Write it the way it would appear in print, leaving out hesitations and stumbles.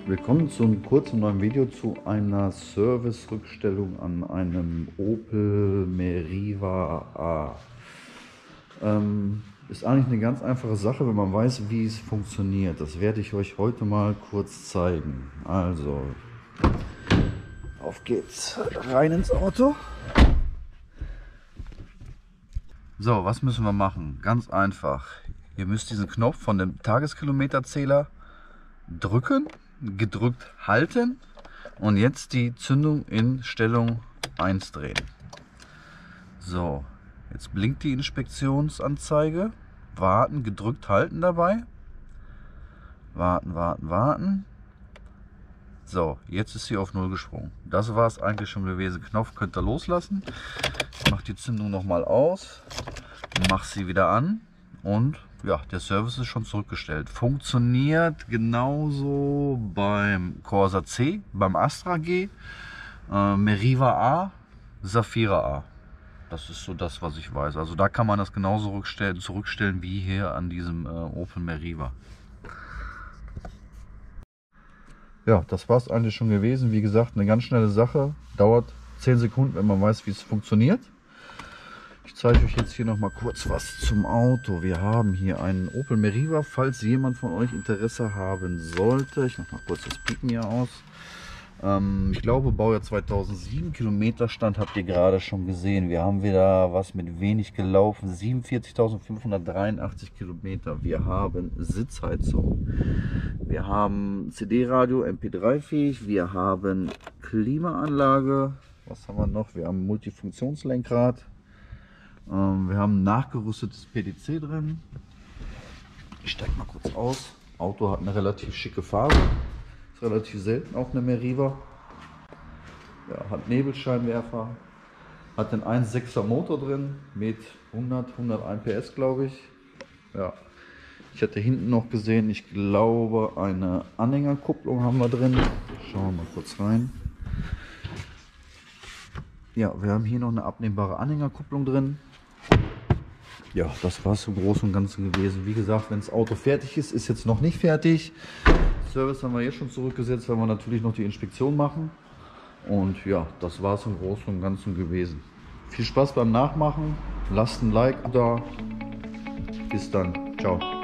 Willkommen zu einem kurzen neuen Video zu einer Service-Rückstellung an einem Opel Meriva A. Ist eigentlich eine ganz einfache Sache, wenn man weiß, wie es funktioniert. Das werde ich euch heute mal kurz zeigen. Also, auf geht's, rein ins Auto. So, was müssen wir machen? Ganz einfach. Ihr müsst diesen Knopf von dem Tageskilometerzähler drücken, gedrückt halten und jetzt die Zündung in Stellung 1 drehen. So, jetzt blinkt die Inspektionsanzeige. Warten, gedrückt halten dabei. Warten, warten, warten. So, jetzt ist sie auf 0 gesprungen. Das war es eigentlich schon gewesen. Knopf könnt ihr loslassen. Ich mache die Zündung nochmal aus, mache sie wieder an und ja, der Service ist schon zurückgestellt. Funktioniert genauso beim Corsa C, beim Astra G, Meriva A, Zafira A. Das ist so das, was ich weiß. Also da kann man das genauso zurückstellen wie hier an diesem Opel Meriva. Ja, das war es eigentlich schon gewesen. Wie gesagt, eine ganz schnelle Sache. Dauert 10 Sekunden, wenn man weiß, wie es funktioniert. Ich zeige euch jetzt hier noch mal kurz was zum Auto. Wir haben hier einen Opel Meriva, falls jemand von euch Interesse haben sollte. Ich mache mal kurz das Piepen hier aus. Ich glaube Baujahr 2007, Kilometerstand habt ihr gerade schon gesehen. Wir haben wieder was mit wenig gelaufen, 47.583 Kilometer. Wir haben Sitzheizung, wir haben CD-Radio, MP3 fähig, wir haben Klimaanlage, was haben wir noch? Wir haben Multifunktionslenkrad. Wir haben nachgerüstetes PDC drin. Ich steige mal kurz aus. Auto hat eine relativ schicke Farbe. Ist relativ selten auch eine Meriva. Ja, hat Nebelscheinwerfer. Hat den 1.6er Motor drin mit 101 PS, glaube ich. Ja. Ich hatte hinten noch gesehen, ich glaube eine Anhängerkupplung haben wir drin. Schauen wir mal kurz rein. Ja, wir haben hier noch eine abnehmbare Anhängerkupplung drin. Ja, das war es im Großen und Ganzen gewesen. Wie gesagt, wenn das Auto fertig ist, ist jetzt noch nicht fertig. Service haben wir jetzt schon zurückgesetzt, weil wir natürlich noch die Inspektion machen. Und ja, das war es im Großen und Ganzen gewesen. Viel Spaß beim Nachmachen. Lasst ein Like da. Bis dann. Ciao.